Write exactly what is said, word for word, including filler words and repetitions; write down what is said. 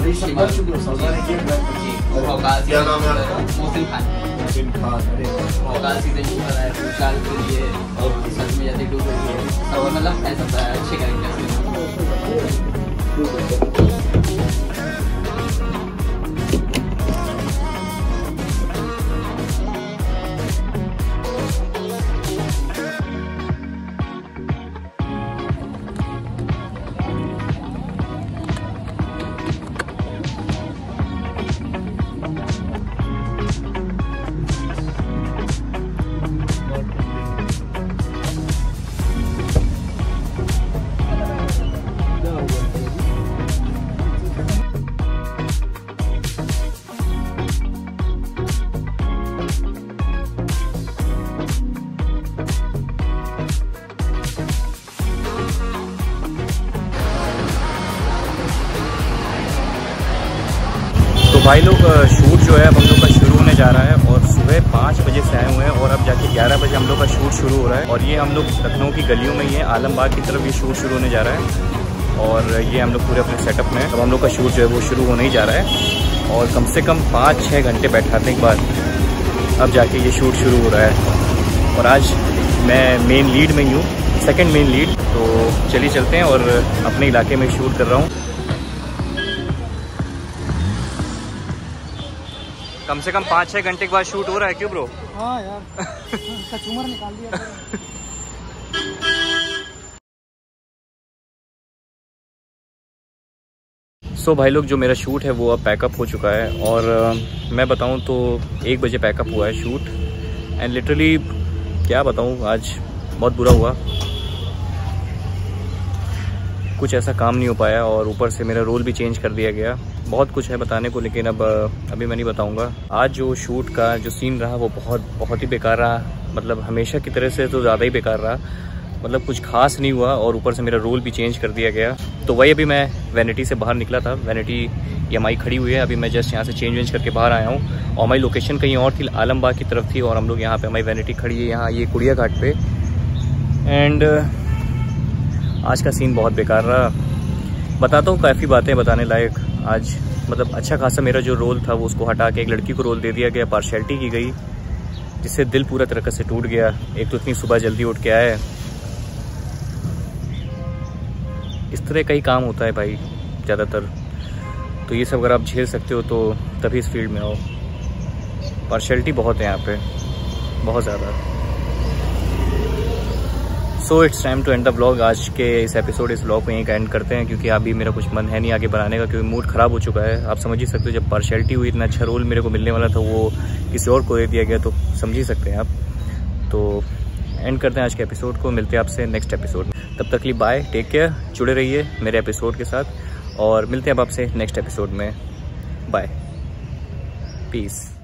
क्या नाम है आपका? मोहसिन खान। मोहसिन खान। अरे सीधे शूट है, विशाल के लिए और सच में जैसे डूब रही है और मतलब ऐसा अच्छे कैरेक्टर। तो भाई लोग शूट जो है अब हम लोग का शुरू होने जा रहा है और सुबह पाँच बजे से आए हुए हैं और अब जाके ग्यारह बजे हम लोग का शूट शुरू हो रहा है। और ये हम लोग लखनऊ की गलियों में ही है, आलमबाग की तरफ ये शूट शुरू होने जा रहा है। और ये हम लोग पूरे अपने सेटअप में अब हम लोग का शूट जो है वो शुरू होने ही जा रहा है। और कम से कम पाँच छः घंटे बैठाने के बाद अब जाके ये शूट शुरू हो रहा है। और आज मैं मेन लीड में ही हूँ, सेकेंड मेन लीड। तो चलिए चलते हैं और अपने इलाके में शूट कर रहा हूँ। कम से कम पाँच छः घंटे के बाद शूट हो रहा है क्यों ब्रो? हाँ यार कचूमर निकाल दिया। सो so, भाई लोग जो मेरा शूट है वो अब पैकअप हो चुका है। और uh, मैं बताऊं तो एक बजे पैकअप हुआ है शूट। एंड लिटरली क्या बताऊं, आज बहुत बुरा हुआ, कुछ ऐसा काम नहीं हो पाया और ऊपर से मेरा रोल भी चेंज कर दिया गया। बहुत कुछ है बताने को, लेकिन अब अभी मैं नहीं बताऊंगा। आज जो शूट का जो सीन रहा वो बहुत बहुत ही बेकार रहा, मतलब हमेशा की तरह से तो ज़्यादा ही बेकार रहा। मतलब कुछ खास नहीं हुआ और ऊपर से मेरा रोल भी चेंज कर दिया गया। तो वही अभी मैं वैनिटी से बाहर निकला था, वैनिटी एम आई खड़ी हुई है, अभी मैं जस्ट यहाँ से चेंज वेंज करके बाहर आया हूँ। और हमारी लोकेशन कहीं और थी, आलमबाग की तरफ थी और हम लोग यहाँ पे हमारी वैनिटी खड़ी है यहाँ ये कुड़िया घाट पे। एंड आज का सीन बहुत बेकार रहा। बताता हूँ, काफ़ी बातें बताने लायक। आज मतलब अच्छा खासा मेरा जो रोल था वो उसको हटा के एक लड़की को रोल दे दिया गया, पार्शियलिटी की गई, जिससे दिल पूरा तरीके से टूट गया। एक तो इतनी सुबह जल्दी उठ के आए, इस तरह का ही काम होता है भाई ज़्यादातर। तो ये सब अगर आप झेल सकते हो तो तभी इस फील्ड में आओ। पार्शियलिटी बहुत है यहाँ पे, बहुत ज़्यादा। So it's time to end the vlog. आज के इस एपिसोड इस व्लॉग को यहीं का एंड करते हैं, क्योंकि अभी मेरा कुछ मन है नहीं आगे बनाने का, क्योंकि मूड ख़राब हो चुका है। आप समझ ही सकते हो, जब पार्शियलिटी हुई, इतना अच्छा रोल मेरे को मिलने वाला था वो किसी और को दे दिया गया, तो समझ ही सकते हैं आप। तो एंड करते हैं आज के एपिसोड को, मिलते हैं आपसे नेक्स्ट एपिसोड में। तब तक के लिए बाय, टेक केयर, जुड़े रहिए मेरे एपिसोड के साथ और मिलते हैं अब आपसे नेक्स्ट एपिसोड में। Bye, piece.